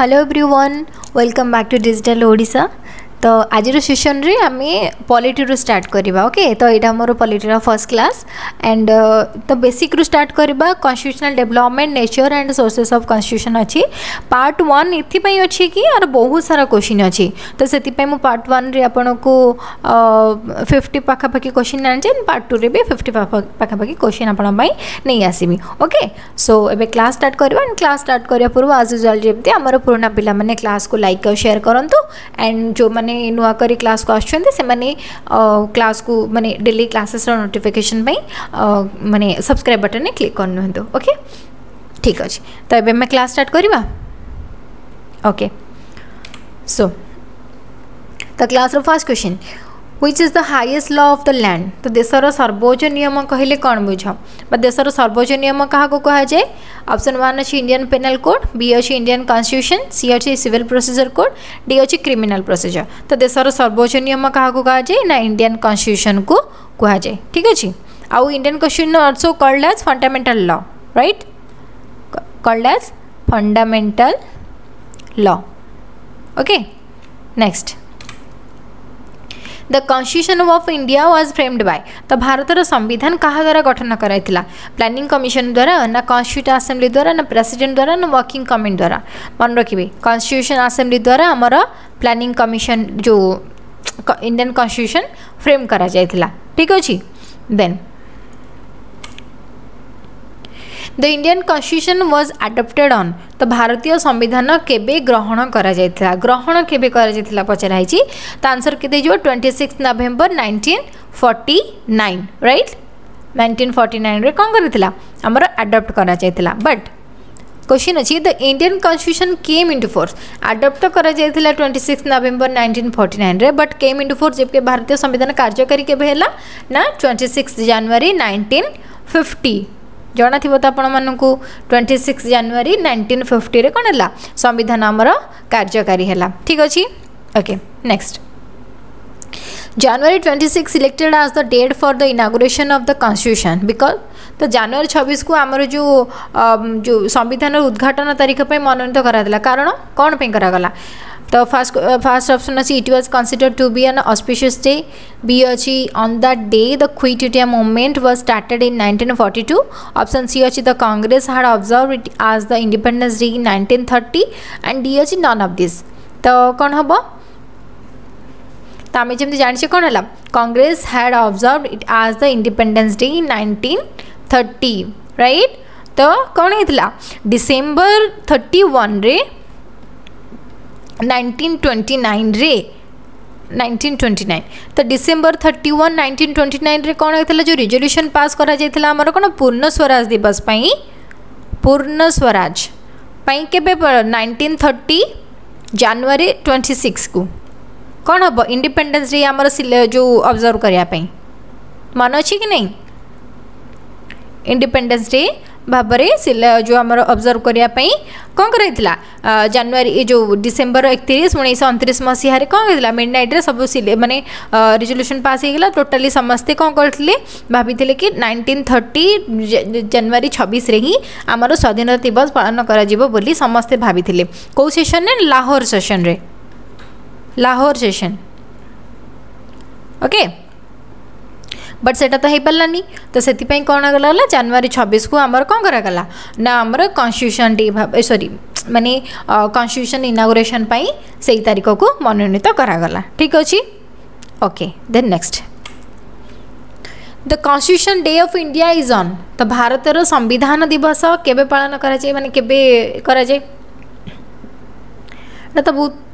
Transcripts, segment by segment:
Hello everyone welcome back to digital Odisha. तो आज session रे आम पॉलिटी रू स्टार्ट करवा। ओके, तो यहाँ मोर पॉलिटी फर्स्ट क्लास एंड तो बेसिक रू स्टार्ट करवा। Constitutional development nature and sources of constitution अच्छी पार्ट 1 इथिपाई अच्छी कि और बहुत सारा क्वेश्चन अच्छी। तो से पार्ट 1 रे आपन को 50 पाखापाखि क्वेश्चन आने पार्ट 2 रे भी 50 पाखापाखि क्वेश्चन आपण नहीं आसमी। ओके, सो एबे क्लास स्टार्ट करवा। एंड क्लास स्टार्ट करिया पूर्व आज यूजुअल जेमती हमर पुराना पिला माने क्लास को लाइक और शेयर करंतु एंड जो माने नुआ करी क्लास को आछन से माने क्लास को माने डेली क्लासेस रो नोटिफिकेशन पई माने सब्सक्राइब बटन ने क्लिक करनु। ओके, ठीक अछि। तो एबे मैं क्लास स्टार्ट करबा। ओके, सो द क्लास रो first question, which is the highest law of the land? तो देशर सर्वोच्च नियम कहले कौन बुझ? देशर सर्वोच्च नियम क्या कह जाए? ऑप्शन 1 अच्छी इंडियन पेनल कोड, बी अच्छी इंडियन कॉन्स्टिट्यूशन, सी अच्छी सिविल प्रोसीजर कोड, डी अच्छी क्रिमिनल प्रोसीजर। तो देशर सर्वोच्च नियम क्या कह जाए ना इंडियन कॉन्स्टिट्यूशन को कह जाए। ठीक अच्छे। आउ Indian constitution also called as fundamental law, right? Called as fundamental law. Okay, next, the constitution of India was framed by. तो भारतर संविधान क्या द्वारा गठन कराइथिला? प्लानिंग कमिशन द्वारा ना कॉन्स्टिट्यूट असेंबली द्वारा ना प्रेसिडेंट द्वारा ना वर्किंग कमिटी द्वारा? मन रखिए, कॉन्स्टिट्यूशन असेंबली द्वारा आमर प्लानिंग कमिशन जो इंडियन कॉन्स्टिट्यूशन फ्रेम करा जायथिला। ठीक अछि। Then the Indian constitution was adopted on. तो भारतीय संविधान केबे ग्रहण करा जायथिला? ग्रहण केबे करा जायथिला पचराई छी। तो आंसर केते जो 26 नवंबर 1949, राइट? 1949 रे कोन करथिला? हमर अडॉप्ट करा जायथिला। बट क्वेश्चन अछि, the Indian constitution came into force. Adopt करा जायथिला 26 नवंबर 1949 रे, बट केम इनटू फोर्स जबकि भारतीय संविधान कार्यकारी केबे हैला ना 26 जनवरी 1950। जाना थी तो आपण मानू 26 जनवरी 1950 रे कौन है संविधान आमर कार्यकारी है। ठीक अच्छे। Okay, next, January 26 selected as the date for the inauguration of the constitution because. तो जनवरी 26 को आमर जो संविधान उद्घाटन तारीख पर मनोनीत कराला, कारण कौन पे करागला? तो फर्स्ट ऑप्शन अच्छी it was considered to be an auspicious day, B अच्छी on the day the quit India movement was started in 1942, option C अच्छी the Congress had observe it as the independence day in 1930 and D अच्छी none of this. तो कौन हम? तो आम जमी जाने कौन है Congress had observe it as the independence day in 1930, right? तो कौन होता डिसेम्बर 31 रे 1929 रे 1929। तो डिसेम्बर 31 1929 रे कौन होता जो रिजोल्यूशन पास करा जायथिला हमर कोन पूर्ण स्वराज दिवस पई, पूर्ण स्वराज पई केबे 1930 जनवरी 26 को कौन हम इंडिपेंडेंस डे हमर जो ऑब्जर्व करिया पई मन अछि कि नहीं? इंडिपेंडेंस डे भाबरे जो आमर ऑब्जर्व करने कौन कराइथिला जनवरी जो डिसेम्बर 31 1929 मसीह कौन होता मिडनाइट रे सब माने रिजोल्यूशन पास हो गला। टोटाली समस्ते कौन करथिले भाभी कि 1930 जनवरी 26 रे ही आमर स्वाधीनता दिवस पालन करा जिवो बोली समस्ते भाभी। कौ सेशन ने? लाहौर सेशन रे, लाहौर सेशन। ओके, बट सेटा तो हो पारानी। तो से कौन गला जनवरी 26 को आमर कौन करागला ना आमर कॉन्स्टिट्यूशन डे सॉरी माने कॉन्स्टिट्यूशन इनागुरेशन पाई से तारीख को मनोनीत करागला। ठीक अच्छे। Okay, then next, the constitution day of India is on. तो भारतर संविधान दिवस केबे पालन करा जाए माने केबे करा जाए ना? तो बहुत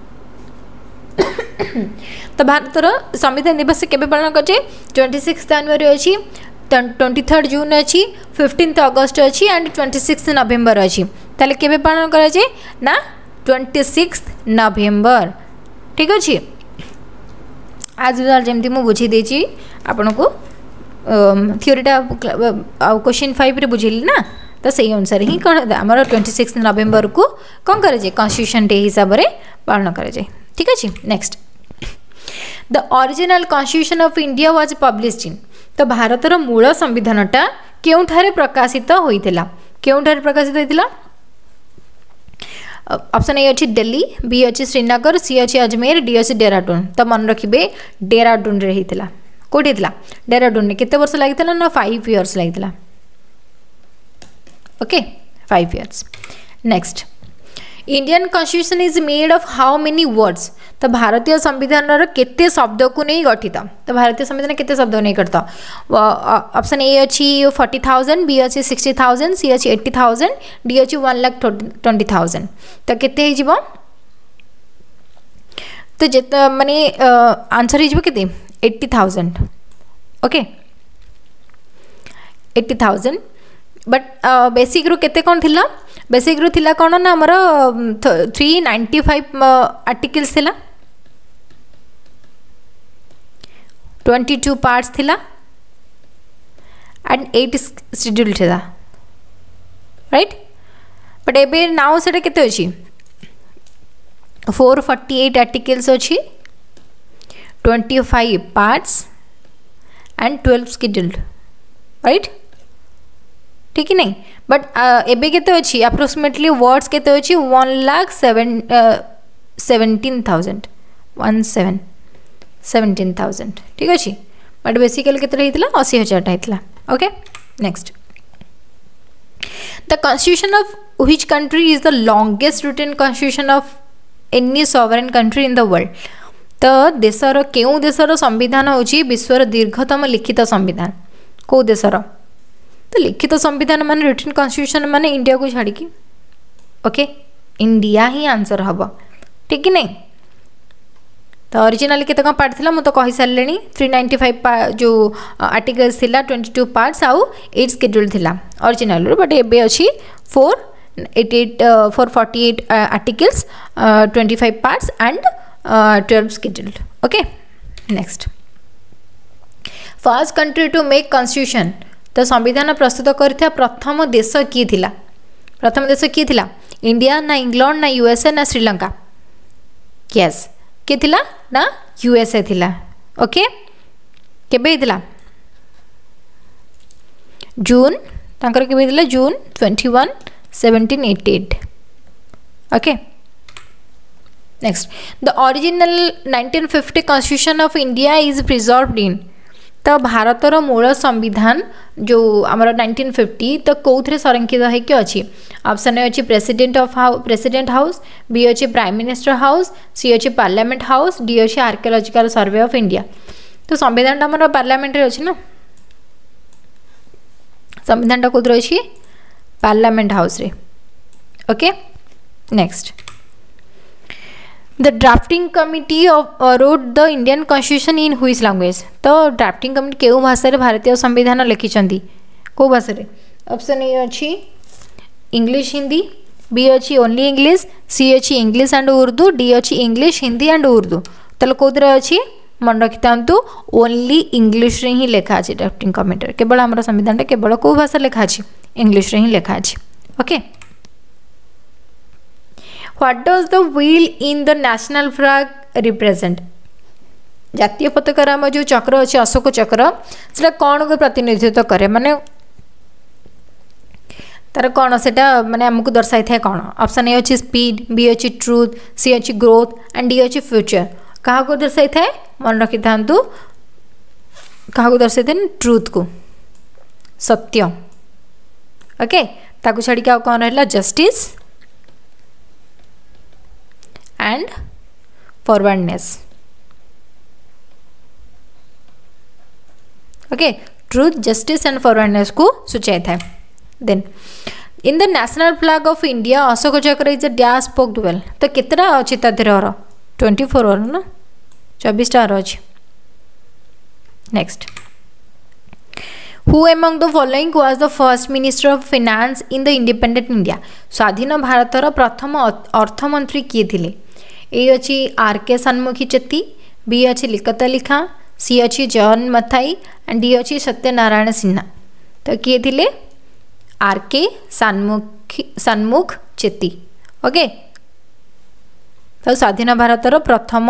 तो भारतर संविधान दिवस केबे पालन करे? 26 जनवरी अच्छी, 23 जून अच्छी, 15 अगस्त अच्छी एंड 26 नवंबर अच्छी। ताले केबे पालन करा जाए ना 26 नवंबर। ठीक अच्छे। आज जमती मु बुझी देची आपन को थ्योरीटा क्वेश्चन 5 रे बुझेली ना, तो सही अनुसार ही कौन आमर 26 नवंबर को कौन करे जाए कॉन्स्टिट्यूशन डे हिसाब से पालन करा जाए। ठीक अच्छे। Next, the original constitution of India was published in. तो भारतर मूल संविधानटा केउठारे प्रकाशित होइथिला? केउठारे प्रकाशित होइथिला? ऑप्शन ए अच्छी दिल्ली, बी अच्छी श्रीनगर, सी अच्छी अजमेर, डी अच्छी डेराडून। तो मन रखिए डेराडून रे होता कौटी होता डेराडून में केते वर्ष लगी ना 5 इयर्स लगी। Okay 5 years. Next Indian constitution is made of how many words. तो भारतीय संविधान केते शब्द को नहीं गठित। तो भारतीय संविधान केते शब्द नहीं गठित। ऑप्शन ए अच्छी 40,000, बी अच्छी 60,000, सी अच्छी 80,000, डी अच्छी 1,20,000। तो केते हो तो जित माने आंसर हो केते 80,000। ओके 80,000 बट बेसिक रू केते कौन थिला? बेसिक रू थिला कौन ना हमर 395 आर्टिकल्स थिला, 22 पार्ट्स थिला एंड 8 शेड्यूल थिला, राइट। बट एबे नाउ सेटा केते अछि 448 आर्टिकल्स अछि, 25 पार्ट्स एंड 12 शेड्यूल्ड, राइट। ठीक है नहीं। बट एबे केते अछि अप्रोक्सीमेटली वर्ड्स केते अछि 1,17,000 ठीक अछि। बट बेसिकली केते रहितला 80,000 रहितला। Okay next the constitution of which country is the longest written constitution of any sovereign country in the world. तो देशर केउ देशर संविधान होची विश्वर दीर्घतम लिखित संविधान को देशर। तो लिखित संविधान माने रिटन कॉन्स्टिट्यूशन माने इंडिया को छाड़ी की। ओके इंडिया ही आंसर हम ठीक नहीं। तो ओरिजिनल केते कौन पार्ट थिला मु तो कहि सारलेनी 395 जो आर्टिकल्स थिला 22 पार्ट्स आउ 8 शेड्यूल थिला ओरिजिनल। बट एबे अछि 448 articles 25 parts and 12 scheduled. Okay next first country to make constitution. तो संविधान प्रस्तुत करथिया प्रथम देश किए थिला? प्रथम देश किए थिला? इंडिया ना इंग्लैंड ना यूएसए ना श्रीलंका? यस किए थिला ना यूएसए थिला। ओके केबे हितला? जून तांकर केबे हितला? June 21 1788। Okay next the original 1950 constitution of India is preserved in. तो भारतर मूल संविधान जो आमर 1950 तो कौन संरक्षित होकर अच्छी? ऑप्शन ए अच्छी प्रेसिडेंट हाउस, बी अच्छी प्राइम मिनिस्टर हाउस, सी अच्छी पार्लियामेंट हाउस, डी अच्छी आर्कियोलॉजिकल सर्वे ऑफ इंडिया। तो संविधान आम पार्लियामेंट अच्छी ना, संविधान कौन अच्छी? पार्लियामेंट हाउस रे। Okay next the drafting committee wrote the Indian constitution in which language. तो ड्राफ्टिंग कमिटी केउ भाषा रे भारतीय संविधान लिखिछंती? को भाषा रे? ऑप्शन ए अच्छी इंग्लिश हिंदी, बी अच्छी ओनली इंग्लिश, सी अच्छी इंग्लिश एंड उर्दू, डी अच्छी इंग्लिश हिंदी एंड उर्दू। ताले कोदरे अच्छी मन रखि थांतु ओनली इंग्लिश रे ही लिखा अछि ड्राफ्टिंग कमिटी। केवल हमर संविधान रे केवल को भाषा लिखा अछि? इंग्लिश रे ही लिखा अछि। Okay What does the wheel in the national flag represent? जातीय पताकार आम जो चक्र अच्छे अशोक चक्र से कौन को प्रतिनिधित्व करे? माने तार कौन से माने आमको दर्शाई था कौन? ऑप्शन ए अच्छी स्पीड, बी अच्छी ट्रूथ, सी अच्छी ग्रोथ एंड डी अच्छी फ्यूचर। क्या को दर्शाई था? मन रखि थांतु क्या को दर्शाई थे? ट्रूथ को, सत्य। ओके ताकू छाड़ी क्या कौन रहा? Justice and forwardness. Okay truth, justice and forwardness को सूचाई था। Then in the national flag of India Ashoka Chakra is a dash spoked wheel. तो कितना अच्छी तार 24 और ना 24 अच्छी। Next who among the following was the first minister of finance in the independent India. स्वाधीन भारतर प्रथम अर्थमंत्री किए थिले? ए अच्छी आर के सन्मुखी चेत्ती, बी अच्छी लिकता लिखा, सी अच्छी जॉन मथाई एंड डी अच्छी सत्यनारायण सिन्हा। तो किए थिले? आर के सन्मुख चेत्ती। ओके तो स्वाधीन भारतर प्रथम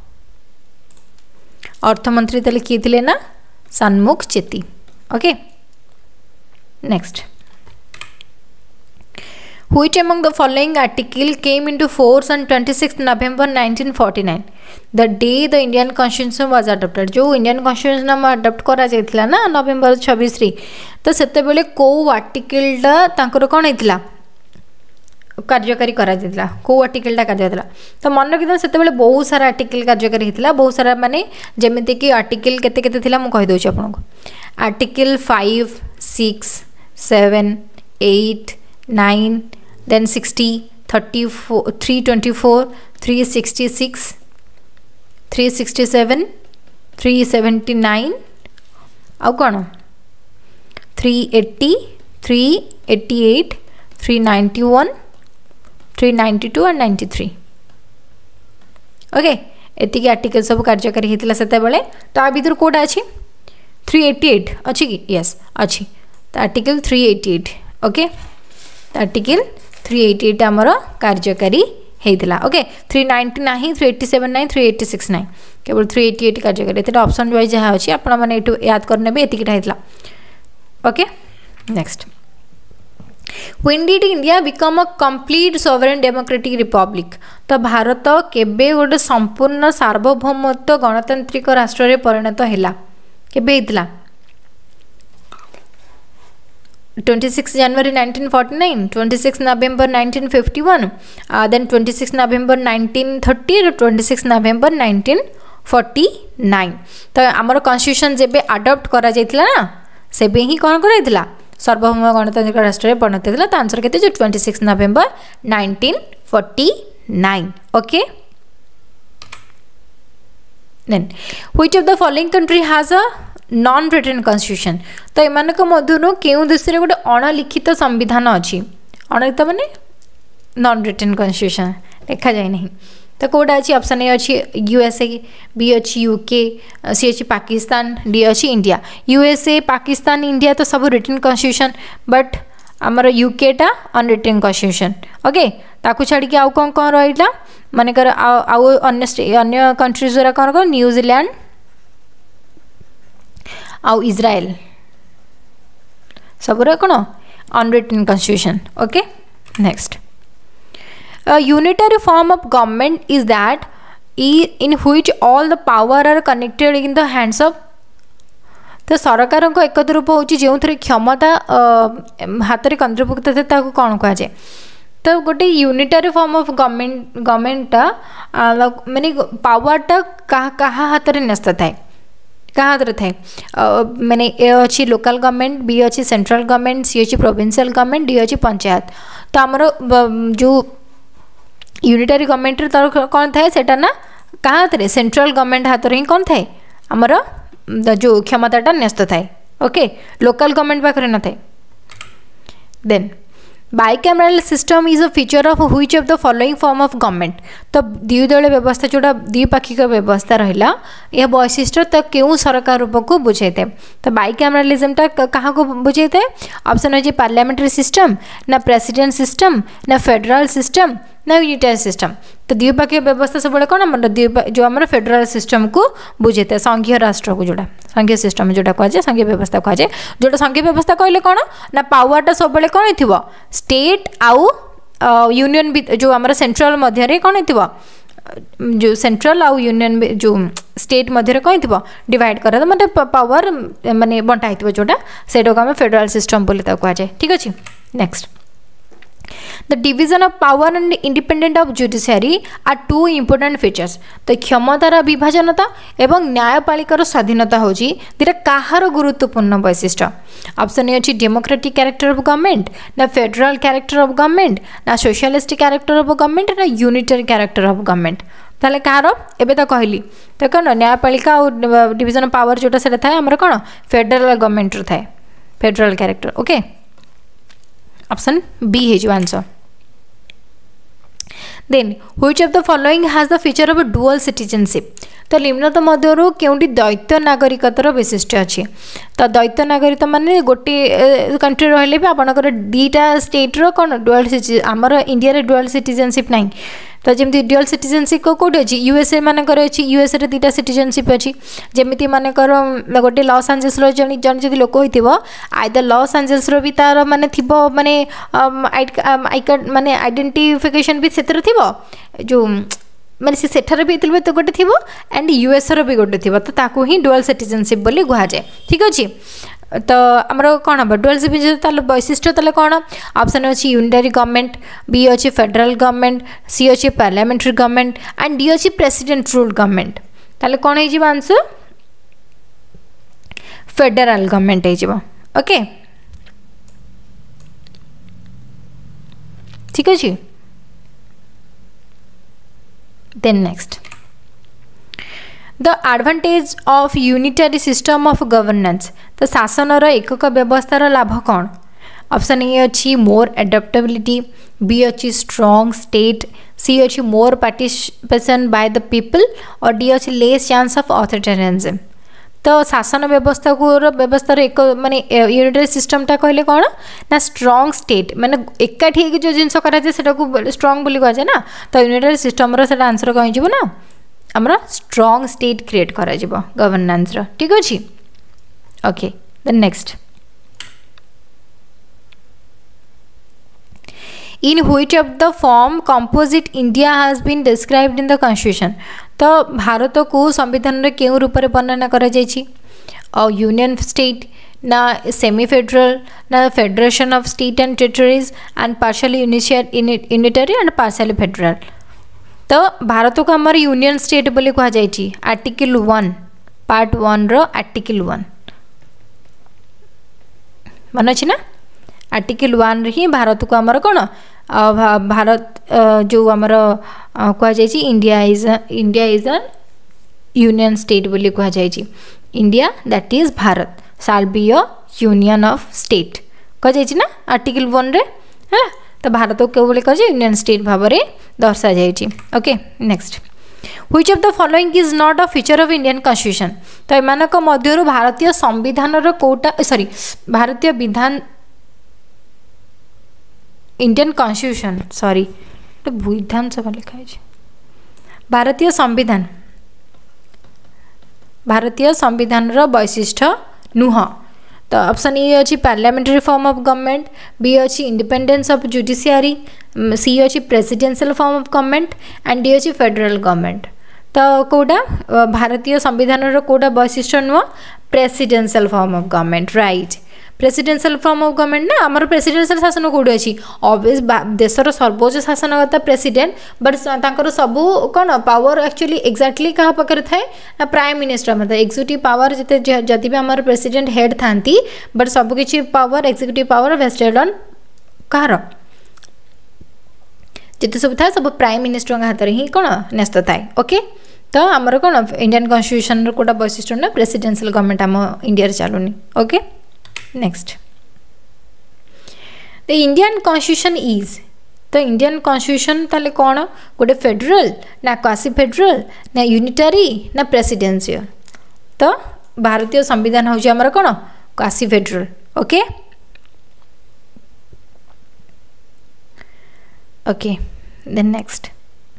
अर्थमंत्री तले किए थिले ना Shanmukham Chetty. Okay next Which among the following article came into force on 26 November 1949? The day the Indian Constitution was adopted. जो Indian Constitution हम adopt करा जाइथिला ना नवेम्बर 26 री तो सेते बेले को आर्टिकल टा तांकर कोन हेतिला कार्यकारी करा जाइथिला को आर्टिकल टा कार्यला तो मन रखिदा सेते बेले बहुत सारा आर्टिकल कार्यकारी हेतिला बहुत सारा माने जेमिति कि आर्टिकल केते केते थिला म कहि दोछि आपन को आर्टिकल 5 6 7 8 9 then 60 34 324 366 367 379 आउ कौन 380 388 391 392 and 93 ओके एतिकी आर्टिकल सब कार्यकारी हेतिला सेते बेले तो आ भीतर कोडा अछि 388 अछि कि यस अछि तो आर्टिकल 388 ओके आर्टिकल 388 आमर कार्यकारी हेतिला ओके 390 नाही 387 नाही 386 नाही केवल 388 कार्यकारी एते ऑप्शन वाइज जहा अछि आपण माने एटु याद करने बे एतिकिटा हेतिला okay next When did India become a complete sovereign democratic republic? तो भारत केबे गोटे संपूर्ण सार्वभौमत्व गणतांत्रिक राष्ट्र रे परिणत हैला केबे हेतिला 26 January 1949, 26 November 1951, then 26 November 1930, 26 November 1949. तो आमर कॉन्स्टिट्यूशन जेबे अडॉप्ट करा जाइतिला ना सेबे ही कोन कराइतिला सार्वभौम गणतांत्रिक राष्ट्र रे परिणत हैला तो आंसर केते 26 November 1949. Okay then which of the following country has a non written constitution तो एमानक मधुर केउ देश रे गोटे अणलिखित संविधान अछि अणलिखित माने नॉन रिटन कॉन्स्टिट्यूशन लिखा जाय नहीं तो कोडा अछि ऑप्शन ए अछि यूएसए बी अछि यूके सी अछि पाकिस्तान डी अछि इंडिया यूएसए पाकिस्तान इंडिया तो सब रिटन कॉन्स्टिट्यूशन बट हमर यूके टा अनरिटन कॉन्स्टिट्यूशन ओके ताकू छाड़ी के आउ कोन कोन रहिला माने कर आउ अन्य कंट्रीज रा कोन कोन न्यूजीलैंड आउ इज्राएल सब कौन unwritten constitution okay next unitary form of government is that in which all the power are connected in the hands of तो सरकार को एक रूप हो जो क्षमता हाथ में केंद्रीभूत थे कौन कह जाए तो गोटे यूनिटरी फॉर्म ऑफ गवर्नमेंटा माने पावरटा क्या हाथ में न्यस्त थाए क्या हाथ थाए मैंने ए अच्छी लोकल गवर्नमेंट बी अच्छी सेंट्रल गवर्नमेंट सी अच्छी प्रोविंशियल गवर्नमेंट डी अच्छी पंचायत तो आमर जो यूनिटरी गवर्नमेंट तर कौन थाए सेटा ना क्या हाथ में सेंट्रल गवर्नमेंट हाथ में ही कौन थाए आमर जो क्षमताटा न्यस्त थाए ओके लोकल गवर्नमेंट पाखे न थाए then bicameral system is a feature of which of the following form of government तो द्विदलीय व्यवस्था जोड़ा द्विपाक्षिक व्यवस्था रहा यह वैशिष्ट्य तो क्यों सरकार रूप को बुझे थे तो बाइकैमरलिज्म क्या बुझे थे ऑप्शन हो पार्लियामेंट्री सिस्टम ना प्रेसिडेंट सिस्टम ना फेडरल सिस्टम ना यूनिटरी सिस्टम तो द्विपाक्षिक व्यवस्था सब कौन जो आम फेडरल सिस्टम को बुझे थे संघीय राष्ट्र को जोड़ा संघीय सिस्टम जोटा कहुए संघीय व्यवस्था कहुए जोटा संघीय व्यवस्था कहले कौन ना पावरटा सब कौन थी स्टेट आउ यूनियन जो आम सेंट्रल मध्य कौन थी जो सेंट्रल आउ यूनियन जो स्टेट मध्य कौन थी डिवाइड कर मतलब पावर माने बंटा हो जोटा से आम फेडरल सिस्टम बोली कहुए ठीक अच्छे next The division of power and independence of judiciary are two important features. तो क्षमतार विभाजनता एवं न्यायपालिकार स्वाधीनता होची दिरा काहार गुरुत्वपूर्ण वैशिष्ट्य ऑप्शन ए अछि डेमोक्रेटिक कैरेक्टर ऑफ गवर्नमेंट ना फेडरल कैरेक्टर ऑफ गवर्नमेंट ना सोशलिस्ट कैरेक्टर ऑफ गवर्नमेंट ना यूनिटरी कैरेक्टर ऑफ गवर्नमेंट ताले कहार एबे तो कहली तो कौन न्यायपालिका और डिविजन ऑफ पावर जोटा से थाए हमर कौन फेडरल गवर्नमेंट थाए federal character okay option B है जो answer then which of the following has the feature of dual citizenship तो निम्नत मध्य केउंटी द्वैत नागरिकतार वैशिष्ट्य अच्छे तो द्वैत नागरिकता माने गोटे कंट्री रहिले भी आपनकर दीटा स्टेट रो कोन डुअल आमर इंडिया रे डुअल सिटीजनशिप नहीं तो जमी ड्यूअल सिटीजनशिप कौटे अच्छी यूएसए मानकर अच्छी यूएसए रे दुटा सिटीजनशिप अच्छी जमी मानकर गोटे लॉस एंजल्स जन जन लोक हो आइदर लॉस एंजल्स भी तार माने थी माने आई कार्ड माने आइडेंटिफिकेशन भी से जो माने से सेठार भी तो गोटे थी एंड यूएसए भी गोटे थी तो ताकू ही डुअल सिटीजनशिप बोली कहुए ठीक अच्छे तो आमर कौन हम डुअल सिटीजनशिप वैशिष्ट्य ताले कौन ऑप्शन अच्छी यूनिटरी गवर्नमेंट बी अच्छी फेडरल गवर्नमेंट सी अच्छी पार्लियामेंट्री गवर्नमेंट एंड डी अच्छी प्रेसिडेंट रूल गवर्नमेंट ताले कौन हो आंसर फेडरल गवर्नमेंट हो ओके ठीक अच्छे then next the advantage of unitary system of governance तो शासन एकक व्यवस्थार लाभ कौन ऑप्शन ए अच्छी मोर एडाप्टेबिलिटी बी अच्छी स्ट्रॉन्ग स्टेट सी अच्छी more participation by the people और डी अच्छी लेस चांस ऑफ ऑथोरिटेरियनिज्म तो शासन व्यवस्था को व्यवस्थार एक माने यूनिटरी सिस्टमटा कहले कौन ना स्ट्रॉन्ग स्टेट माने एकाठी जो जिनस कराए से स्ट्रॉन्ग बोली कहुए ना तो यूनिटरी सिस्टम आंसर कौन हो ना आमर स्ट्रॉन्ग स्टेट क्रिएट करा गवर्नेंस ठीक अच्छे okay then next in which of the form composite India has been described in the constitution तो भारत को संविधान रे केउ रूप रे वर्णना करा जायछि यूनियन स्टेट ना सेमी फेडरल ना federation of state and territories and partially unitary and partially federal तो भारत को हमर यूनियन स्टेट बोली कहा जायछि आर्टिकल 1 पार्ट 1 रो आर्टिकल 1 मन अछि ना आर्टिकल 1 ही भारत को आमर कौन भारत जो आमर कह जायछि India is an union state बोली कह जायछि India that is Bharat shall be a union of state कह जायछि ना आर्टिकल 1 रे है तो भारत को बोली कह यूनियन स्टेट भाव में दर्शा जायछि okay next which of the following is not a feature of Indian constitution तो एमानक मध्यरु भारतीय संविधान रो कोटा सॉरी भारतीय विधान इंडियन कॉन्स्टिट्यूशन सॉरी विधानसभा लिखा है भारतीय संविधान रो वैशिष्ट्य नुह तो ऑप्शन ए अच्छी parliamentary form of government B अच्छी इंडिपेंडेंस ऑफ जुडिशियरी सी अच्छी presidential form of government and D अच्छी फेडरल गवर्नमेंट तो कौटा भारतीय संविधान रो कौटा वैशिष्ट्य नुह presidential form of government right presidential form of government ना आमर प्रेसिडेंशियल शासन कौटे अच्छी ऑब्वियस देशर सर्वोच्च शासनकर्ता प्रेसिडेंट बट तांकर सबू कौन पावर एक्चुअली एक्जाक्टली क्या पाखे थाए ना प्राइम मिनिस्टर मतलब एक्जिक्यूटिव पावर जिते जदि भी आमर प्रेसिडेंट हेड था बट सबकि power executive power vested on कहार जिते सब था सब प्राइम मिनिस्टर हाथ में ही कौन न्यस्त थाए ओके तो आमर कौन इंडियन कॉन्स्टिट्यूशन कोटा वैशिष्ट्य ना प्रेसिडेंशियल गवर्नमेंट आम इंडिया चलुनी okay next the Indian constitution is तो इंडियन कॉन्स्टिट्यूशन ताले कौन गोटे फेडरल ना क्वासी फेडरल ना यूनिटरी ना प्रेसिडेंशियल तो भारतीय संविधान हूँ आमर कौन quasi federal okay okay then next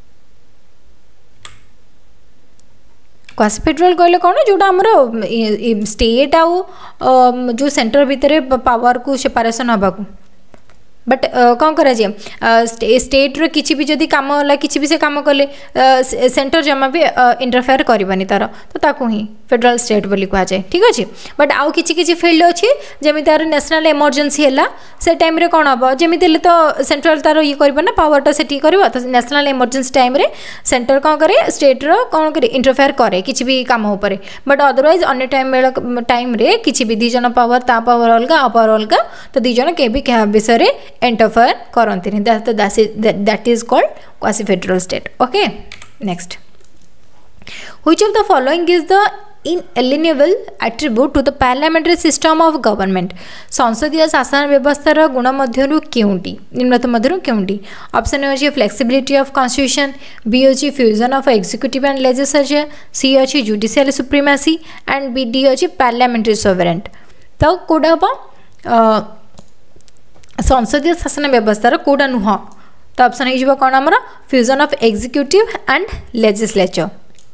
quasi federal कहले कौन जोटा आमर स्टेट आउ जो सेंटर भितर पावर को सेपारेशन हवा बट कौन करा स्टेट रो किछि भी जदि काम होला किछि भी से काम कले सेंटर जमा भी इंटरफेयर करबनी तार तो ताकू ही फेडरल स्टेट बोली कह जाए ठीक अच्छे बट आउ किछि किछि फील्ड अच्छी जमी तार नेशनल इमरजेंसी है से टाइम रे कौन हम जमी तो सेंट्रल तार ये कर ना पावरटा से कर तो नेशनल इमरजेंसी टाइम रे सेंटर कौन करे स्टेट रो कौन करे इंटरफेयर करे किछि भी काम उपरे बट अदरवाइज अन्य टाइम रे किछि भी दी जन पावर ता पावर अलगा आ पावर अलगा तो दी जन के भी क्या विषय रे इंटरफेयर करती that is called quasi federal state okay next which of the following is the inalienable attribute to the parliamentary system of government संसदीय शासन व्यवस्थार गुण मध्यरु केउंटी निम्नतम मध्यरु केउंटी ऑप्शन ए अछि फ्लेक्सिबिलिटी ऑफ कॉन्स्टिट्यूशन बी अछि fusion of executive and legislature C अछि judicial supremacy and B D अछि parliamentary sovereignty तो कोडा संसदीय शासन व्यवस्थार कोडा नुह तो ऑप्शन हो कौन आमर fusion of executive and legislature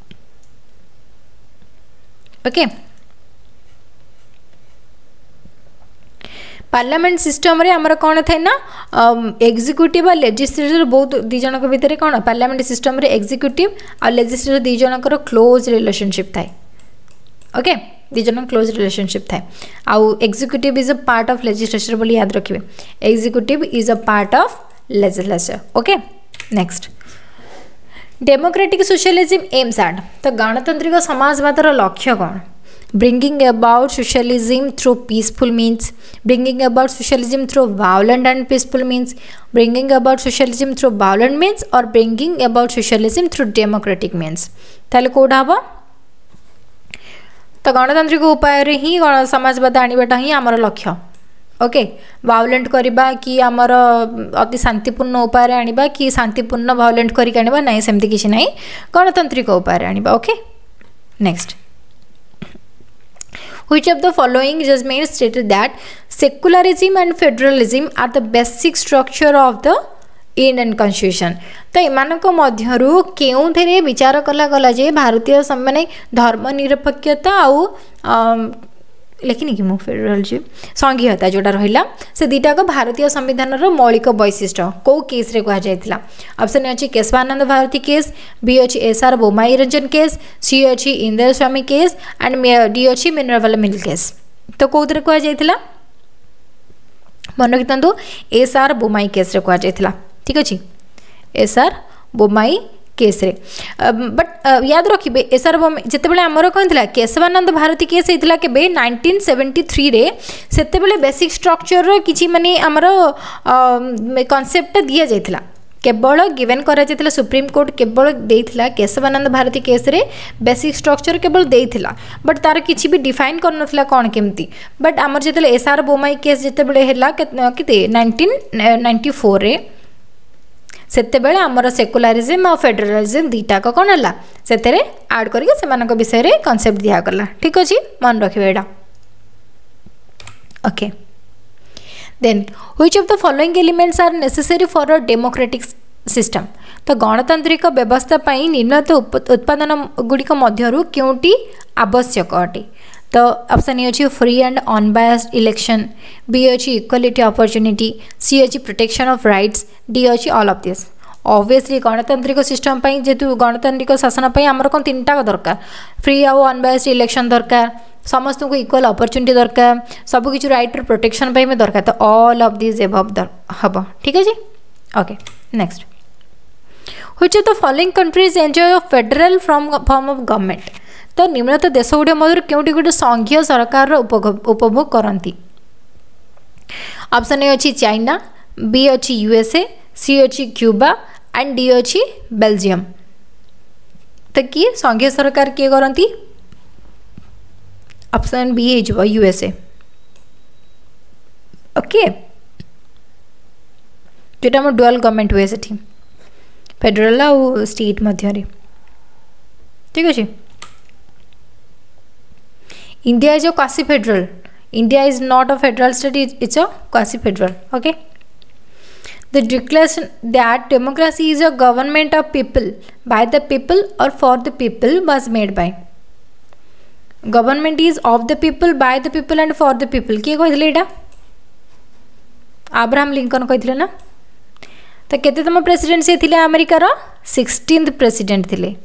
okay parliament system रे आमर कौन थाए ना एग्जीक्यूटिव और लेजिस्लेचर बहुत दी जन भितर कौन पार्लियामेंट सिस्टम रे एग्जीक्यूटिव और लेजिस्लेचर दी जनकर क्लोज रिलेशनशिप थाए ओके दी जन क्लोज रिलेशनशिप थाए आउ executive is a part of legislature बोली याद रखिए executive is a part of legislature okay next democratic socialism aims at तो गणतांत्रिक समाजवादर लक्ष्य कौन bringing about socialism through peaceful means, bringing about socialism through violent and peaceful means, bringing about socialism through violent means or bringing about socialism through democratic means ताले कोड हबो तो गणतांत्रिक उपाय रे ही समाजवाद आनिबाटा ही हमर लक्ष्य ओके वायलेंट करबा कि हमर अति शांतिपूर्ण उपाय रे आनिबा कि शांतिपूर्ण वायलेंट करी आनिबा नै सेमति किछि नै गणतांत्रिक उपाय रे आनिबा okay next Which of the following judgments stated that secularism and federalism are the basic structure of the Indian Constitution? तो एमानक मध्यरु केउथेरे विचार कला गला जे भारतीय माने धर्मनिरपेक्षता आउ लेकिन कि मो फेडरलिज्म संघीयता जोटा रहिला से दीटा को भारतीय संविधान रो मौलिक वैशिष्ट्य को केस रे कहा जायतिला ऑप्शन अछि केशवानंद भारती केस बी अछि SR Bommai Ranjan case C अछि Indira Swami case and D अछि मिनरवाला मिल केस तो कोथरे कहा जायतिला मन रखितंतु एसआर बोमाई केस रे कहा जायतिला ठीक अछि एसआर बोमाई केस रे बट याद रखिबे एसआर जेते बेले हमर कोन थिला केशवानंद भारती केस हेतिला केबे 1973 रे सेते बेले बेसिक स्ट्रक्चर रो किछि माने हमर कांसेप्ट दिया जायतिला केवल गिवन करा जायतिला सुप्रीम कोर्ट केवल देइथिला केशवानंद भारती केस रे बेसिक स्ट्रक्चर केवल देइथिला बट तार किछि भी डिफाइन करनथिला कोन केमती बट हमर जेते एसआर बोमाई केस जेते बेले हेला केते 1994 रे सेते बेले हमर सेकुलरिज्म और फेडरलिज्म दीटा को कोन हला सेतेरे ऐड करके सेमानक विषय रे कांसेप्ट दिया करला ठीक अछि मन रखिबे एडा okay then which of the following elements are necessary for a democratic system तो गणतांत्रिक व्यवस्था पई निम्नलिखित उत्पादन गुडी को मध्यरु केउटी आवश्यक अटे तो ऑप्शन ए अछि free and unbiased election B अछि इक्वालिटी अपॉर्चुनिटी सी अछि प्रोटेक्शन ऑफ राइट्स डी अछि ऑल ऑफ दिस ऑब्वियसली गणतांत्रिक सिस्टम पई जेतु गणतांत्रिक शासन पई हमर कोन तीनटा दरकार फ्री और अनबायस्ड इलेक्शन दरकार समस्त को इक्वल अपॉर्चुनिटी दरकार सब किछु राइट रो प्रोटेक्शन पई में दरकार तो ऑल ऑफ दिस एबव हबो ठीक अछि okay next which of the following countries enjoy a federal form of government तो निम्नलिखित देश गुडी मध्य केउटी गुडी संघीय सरकार रो उपभोग करंती ऑप्शन ए अछि चाइना बी अछि यूएसए सी अछि क्यूबा एंड डी अछि बेल्जियम तो कि संघीय सरकार के करंती option B is USA okay जेटा हम डुअल गवर्नमेंट हुए सेठी फेडरल और स्टेट मध्य रे ठीक अछि India is a quasi-federal. India is not a federal state, it's a quasi-federal. Okay. The declaration that democracy is a government of people, by the people or for the people was made by. Government is of the people, by the people and for the people. किए कहथिले एटा? Abraham Lincoln कहथिले ना? तो केतेतम president से थिले America रो 16th president थिले.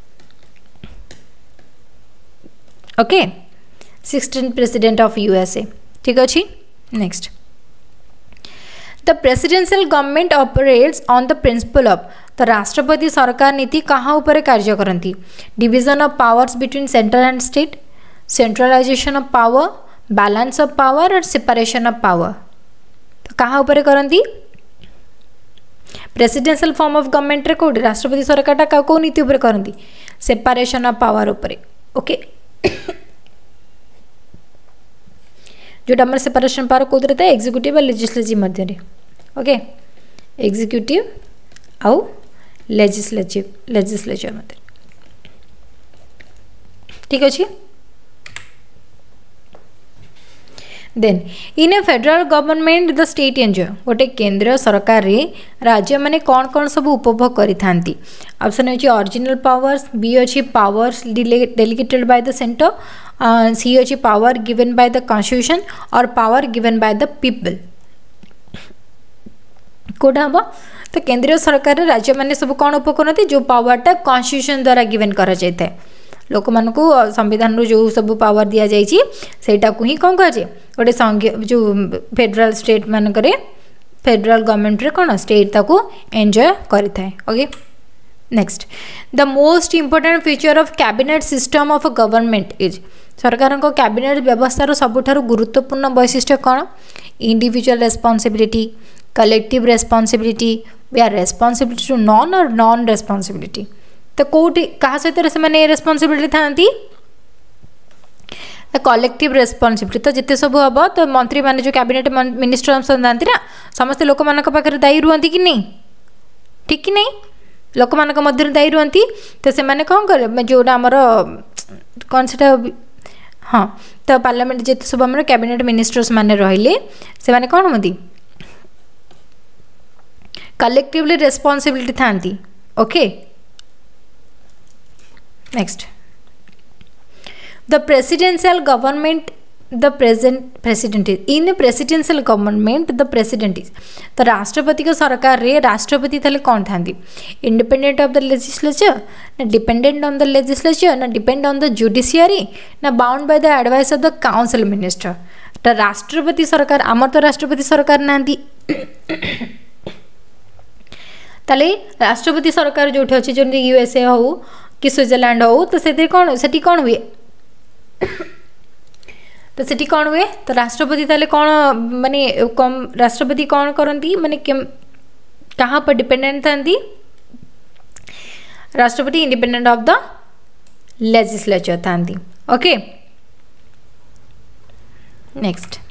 Okay 16th president of USA ठीक अछि next the presidential government operates on the principle of तो राष्ट्रपति सरकार नीति कहाँ ऊपर कार्य करती division of powers between central and state centralization of power balance of power और separation of power तो कहाँ ऊपर करती presidential form of government रे कोड राष्ट्रपति सरकार टा को नीति ऊपर करती separation of power ऊपर ओके जोटा हमर सेपरेशन पावर कोद रहता है एग्जीक्यूटिव और लेजिस्लेटिव मध्य रे ओके एग्जीक्यूटिव आउ लेजिस्लेचर मध्य ठीक अछि then in a federal government the state enjoy गोटे केंद्र सरकार रे राज्य माने कौन कौन सब उपभोग करि थांती ऑप्शन अछि ओरिजिनल पावर्स बी अछि powers delegated by the centre C अछि power given by the constitution और power given by the people कोडा हम तो केंद्रीय सरकार राज्य माने सब कौन उपभोग करती जो पावरटा कॉन्स्टिट्यूशन द्वारा गिवन करा जायते लोक मान को संविधान रो जो सब पावर दिया जाइए सेटा को ही कौन कहे गोटे संघीय जो फेडरल स्टेट मान करे फेडरल गवर्नमेंट रे कौन स्टेट ताको एंजॉय करिथाय okay next the most important feature of cabinet system of government is सरकार को कैबिनेट व्यवस्था सबुठारु गुरुत्वपूर्ण वैशिष्ट्य कौन individual responsibility collective responsibility we are responsibility to non और नॉन रेस्पॉन्सिबिलिटी तो कौटी क्या सहित से रेस्पॉन्सिबिलिटी थांती कलेक्टिव रेस्पॉन्सिबिलिटी तो जिते सब हम तो मंत्री माने जो कैबिनेट मिनिस्टर थांती ना समस्त लोक मान पाखे दायी रुहति कि नहीं ठीक कि नहीं लोक मान मध्य दायी रुहति तो से मैंने कौन कर जोटा आमर कौन से हाँ तो पार्लियामेंट जिते सब आम कैबिनेट मिनिस्टर्स माने रहिले से माने कौन होती कलेक्टिवली रेस्पॉन्सिबिलिटी थांती okay next the presidential government the president is in presidential government the president is तो राष्ट्रपति को सरकार रे राष्ट्रपति थाले कौन थांती इंडिपेंडेंट ऑफ द लेजिस्लेचर ना डिपेंडेंट ऑन द लेजिस्लेचर ना डिपेंड ऑन द जुडिशियरी ना bound by the advice of the council minister तो राष्ट्रपति सरकार आमर तो राष्ट्रपति सरकार नांती ताले राष्ट्रपति सरकार जो अच्छे जो यूएसए हो कि स्विट्जरलैंड हो तो से कौन हुए तो सेठी कौन हुए तो राष्ट्रपति ताले कौन माने कम राष्ट्रपति कौन करती माने कहाँ पर डिपेंडेंट थांती राष्ट्रपति इंडिपेंडेंट ऑफ द लेजिस्लेचर थांती okay next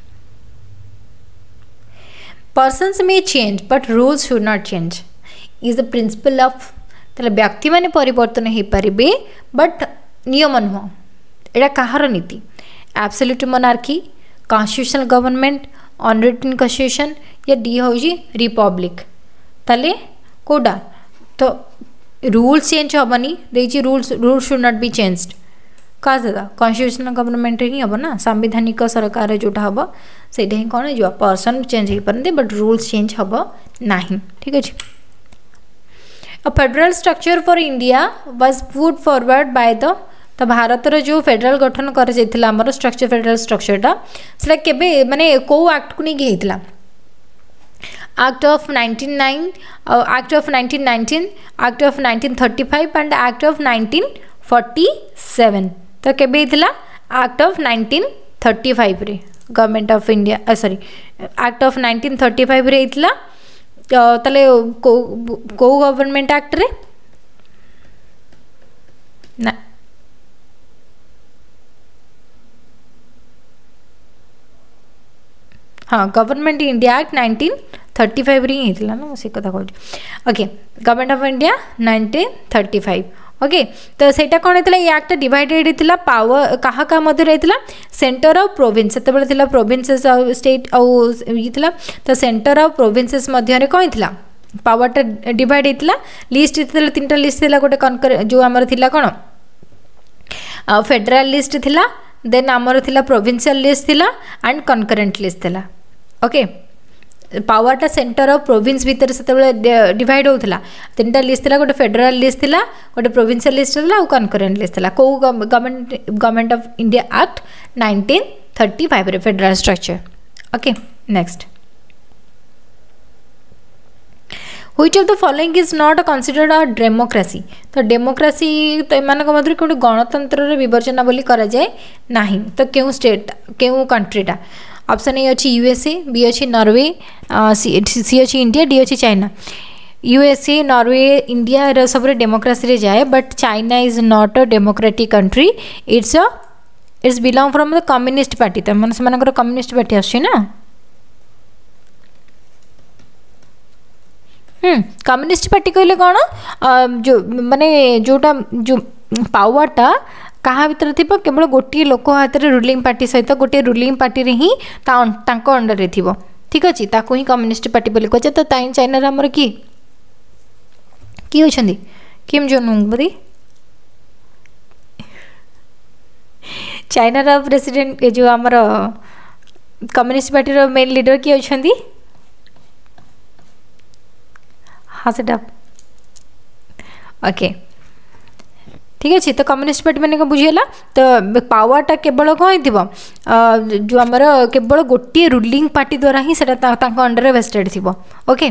persons may change but rules should not change is the principle of ताले व्यक्ति माने परिवर्तन हो पारे बट नियम नुह एटा कहार नीति absolute monarchy constitutional government unwritten constitution या डी होजी रिपब्लिक ताले कोडा तो रूल्स चेंज हेनी देखिए rules should not be changed क्या दादा कॉन्स्टिट्यूशनल गवर्नमेंट ही हम ना संवैधानिक सरकार जोटा हम से ही कौन हो पर्सन चेंज हो पारती बट रूल्स चेंज हम ना ठीक अच्छे A federal structure for India was put forward by the तो भारत रो जो फेडरल गठन कर जाइथिला हमर स्ट्रक्चर फेडरल स्ट्रक्चरटा सेटा केबे माने को एक्ट को नहीं हेतिला act of 1909 act of 1919 act of 1935 and act of 1947 तो केबे हेतिला एक्ट ऑफ 1935 रे government of India sorry act of 1935 रे हेतिला ताले को गवर्नमेंट एक्ट रे ना हाँ गवर्नमेंट इंडिया एक्ट 1935 रे हेतिला ना से कथा कहू okay government of India 1935 okay तो सेटा कौन होता है एक्ट डिवाइडेड होता पावर कहा का मध्य रहता सेंटर ऑफ प्रोविंस से प्रोविंसेस स्टेट आउला तो सेंटर ऑफ प्रोविंसेस मध्य कौन होता पावरटा डिवाइड होता लिस्ट तीन लिस्ट थी गोटे कनकर जो आमर थिला कौन फेडरल लिस्ट थिला देन आमर थिला प्रोविंशियल लिस्ट थिला एंड कनकरेंट लिस्ट थिला ओके पावरटा सेंटर ऑफ प्रोविंस भीतर से डिवाइड होता तीन टा लिस्ट थिला गोटे फेडरल लिस्ट थिला गोटे प्रोविंशियल लिस्ट थिला और कनकरेंट लिस्ट थिला को गवर्नमेंट ऑफ इंडिया एक्ट 1935 रे federal structure okay next Which of the following is not considered a democracy? तो डेमोक्रेसी तो एमान मध्य गोटे गणतंत्र विवर्चना बोली करा जाए नहीं तो क्यों स्टेट क्यों कंट्रीटा ऑप्शन ए अच्छी यूएसए बी अच्छी नॉर्वे सी अच्छी इंडिया डी अच्छी चाइना यूएसए नॉर्वे इंडिया सब डेमोक्रेसी रे जाए but China is not a democratic country it's belong from the communist party तो मन से कम्युनिस्ट पार्टी आछी ना कम्युनिस्ट पार्टी कहले कौन जो माने जोटा जो पावरटा क्या भितर थी केवल गोटे लोक हाथ में रूलिंग पार्टी सहित गोटे रूलिंग पार्टी रे ही अंडर रे थी ठीक अच्छे ताकू ही कम्युनिस्ट पार्टी बोली कहे तो चाइना आमर किए अच्छा किम जोंग उन बोली चाइनार प्रेसिडेंट जो आमर कम्युनिस्ट पार्टी रो मेन लीडर किए अच्छा हाँ से ओके ठीक अच्छे तो कम्युनिस्ट पार्टी मैंने बुझीगला तो पावरटा केवल कौन हो जो आमर केवल गोटे रूलिंग पार्टी द्वारा ही अंडर वेस्टेड थी okay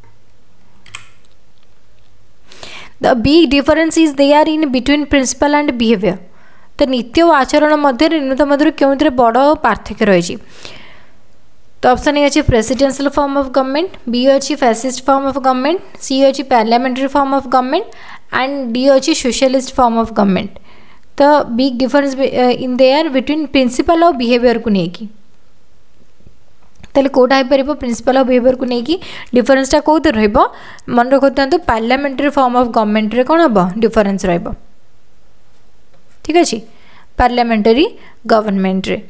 the big difference is there in between principle and behaviour तो नीति और आचरण मध्य न्यूनतम मध्य क्यों बड़ पार्थक्य रही तो ऑप्शन ए अच्छी presidential form of government B अच्छी fascist form of government C अच्छी parliamentary form of government and D अच्छी सोशलिस्ट फॉर्म ऑफ गवर्नमेंट तो big difference in there between principle और बिहेवियर को लेकिन ताले कोटा हो पार प्रिंसिपल और बिहेवियर को लेकिन डिफरेंसटा कौन मन रखु पार्लियामेंट्री फॉर्म ऑफ गवर्नमेंट रे कौन हम डिफरेंस रहा ठीक अच्छे पार्लियामेंटरी गवर्नमेंट रे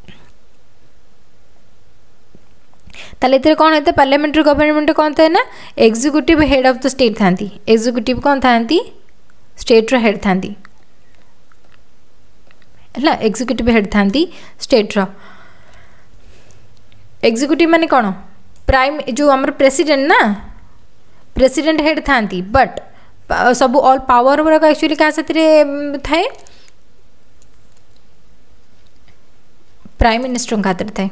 ताले इतने कौन होता है पार्लियामेंट्री गवर्नमेंट कौन था ना executive head of the state था एग्जीक्यूटिव कौन था स्टेट रो हेड था एग्जीक्यूटिव हेड था स्टेट रो एग्जीक्यूटिव माने कौन प्राइम जो आमर प्रेसिडेंट ना प्रेसिडेंट हेड था बट सब ऑल पावर गुराक एक्चुअली क्या थाए प्राइम मिनिस्टर खातिर थाए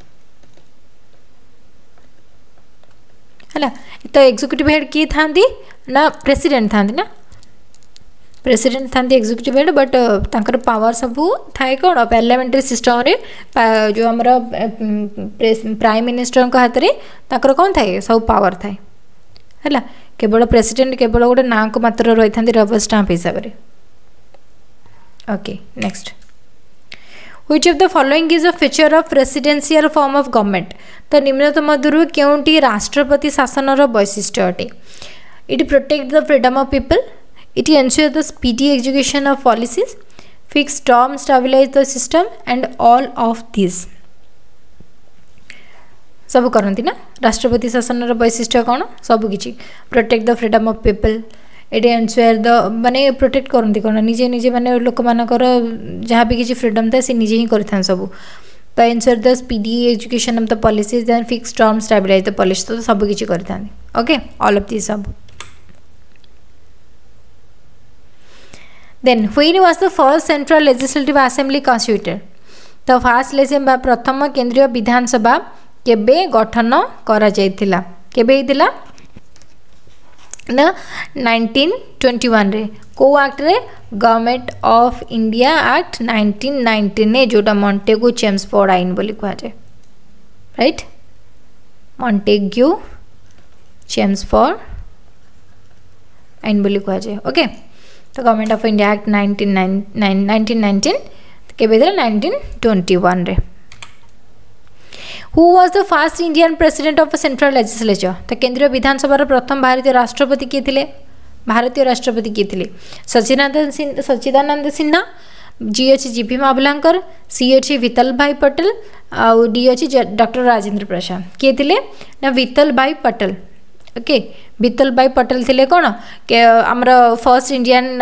है तो एग्जीक्यूटिव हेड किए था ना प्रेसिडेंट था ना प्रेसिडेंट था एग्जीक्यूटिव हेड बट तांकर पावर सब थाए कौन पार्लियामेंट्री सिस्टम रे जो आमर प्राइम मिनिस्टर हाथ में तांकर कौन थाए सब पावर थाए है केवल प्रेसिडेंट केवल गोटे ना को मात्र रही था रबर स्टाम्प हिसाब से okay next Which of the following is a feature of presidential form of government? तो निम्नतम मध्य क्योंटी राष्ट्रपति शासनर वैशिष्ट्य अटे it protect the freedom of people it ensure the speedy execution of policies fix term stabilise the system and all of this सब करती ना राष्ट्रपति शासनर वैशिष्ट्य कौन सबकि protect the freedom of people ये एनश्योर द माने प्रोटेक्ट करती कौन निजे निजे माने लोक मानकर जहाँ भी किसी फ्रीडम था से निजे ही कर सब तो ensure the speedy education of the policies then fix term stabilise the policy तो सब किसी करते ओके ऑल ऑफ दिस सब then when was the first central legislative assembly constituted तो फास्ट लेजिस्लेटिव प्रथम केंद्रीय विधानसभा केबे गठन करा जायतिला केबे हितिला ना 1921 रे को एक्ट रे गवर्नमेंट ऑफ इंडिया एक्ट 1919 जोटा मॉन्टेग्यू चेम्सफोर्ड आईन बोली कहा जाए राइट मॉन्टेग्यू चेम्सफोर्ड आईन बोली कहा जाए ओके तो गवर्नमेंट ऑफ इंडिया एक्ट 1919 केबे दिला 1921 रे Who was the first Indian president of a central legislature? तो केंद्रीय विधानसभा प्रथम भारतीय राष्ट्रपति किए थे भारतीय राष्ट्रपति किए थे सच्चिदानंद सिन्हा जी अच्छी जीपी मावलांकर सी अच्छी विठल भाई पटेल आउ डी अच्छी डॉक्टर राजेंद्र प्रसाद किए थे ना विठल भाई पटेल ओके विठल भाई पटेल थे कौन आमर first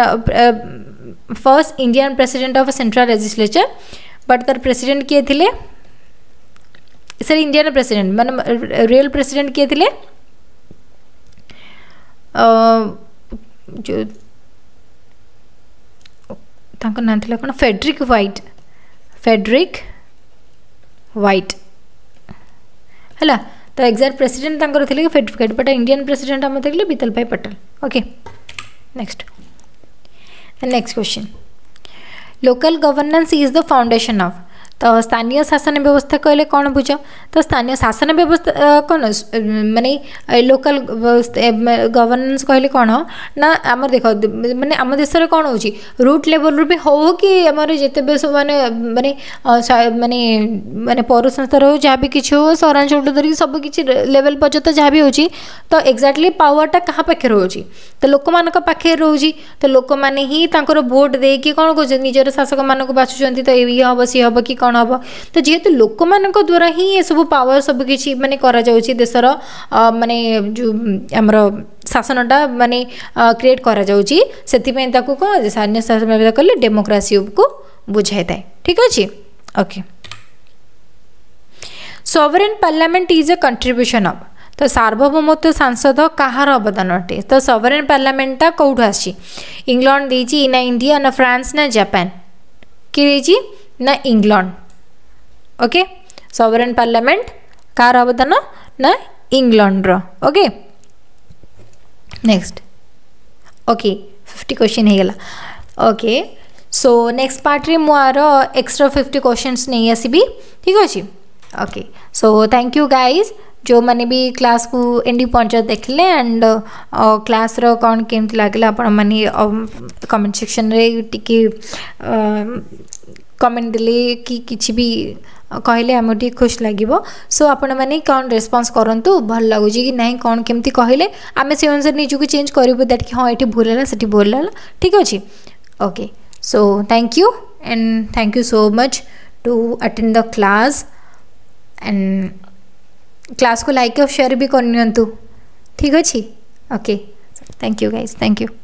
Indian president of central legislature but तार प्रेसिडेंट किए थे सर इंडियन प्रेसिडेंट माने रियल प्रेसिडेंट किए थे जो तांको नाम थिला कोन फेडरिक व्हाइट हला तो एग्जैक्ट प्रेसिडेंट तांकर थिले फेडरिक बट इंडियन प्रेसिडेंट हम थिले Vithalbhai Patel okay next question local governance is the foundation of तो स्थानीय शासन व्यवस्था कहले कौन बुझ तो स्थानीय शासन व्यवस्था कौन माने लोकल गवर्नेंस कहले कौन ना आम देख माने आम देश कौन हो रूट लेवल रू भी हो कि आम जिते सब माने माने माने माने पौर संस्था हो जहाँ भी किसी हो सहरांचल धरिक सब किसी लेवल पर्यंत जहाँ भी हो तो एक्जाक्टली पावरटा क्या पाखे रोचे तो लोक मान पाखे रोचे तो लोक मैंने ही भोट दे कि कौन कर निजर शासक मान बाछुं तो ये हम सी हम कि कौन हम तो जेहेतु लोक मान द्वारा ही ये सब पावर सब किसी माने करा जाउछि देशर माने जो आमर शासनटा माने क्रिएट करा जाउछि सेथिपई ताकू कौन स्थानीय शासन व्यवस्था कले डेमोक्रेसी को बुझाई थाए ठीक अच्छे okay sovereign parliament is a contribution of तो सार्वभौमत्व सांसद कहार अवदान अटे तो सॉवरेन पार्लियामेंटा कौटू आसी इंग्लैंड देछि ना इंडिया ना फ्रांस ना जापान कि देछि ना इंग्लैंड ओके सॉवरेन पार्लियामेंट कार अवदान ना इंग्लैंड रो ओके नेक्स्ट ओके 50 क्वेश्चन हे गला ओके सो नेक्स्ट पार्ट रे मु आरो एक्स्ट्रा 50 क्वेश्चंस नहीं आसीबी ठीक अछि okay so thank you guys जो मैंने भी क्लास को एंडी पहुँचा देखले एंड क्लास रो कौन केमती लागला आपण माने कमेंट सेक्शन रे टिके कमेंट देले कि किछि भी कहले हम टी खुश लागिबो सो आपण माने कौन रेस्पॉन्स करंतु भल लागुजी कि नहीं कौन केमती कहले आमे से अनुसार निजु चेंज करिबो दैट कि हां एठी भूल होला सेठी भूल होला ठीक अछि okay so thank you and thank you so much to attend the class and class को लाइक और शेयर भी करनी ठीक अच्छे okay thank you guys thank you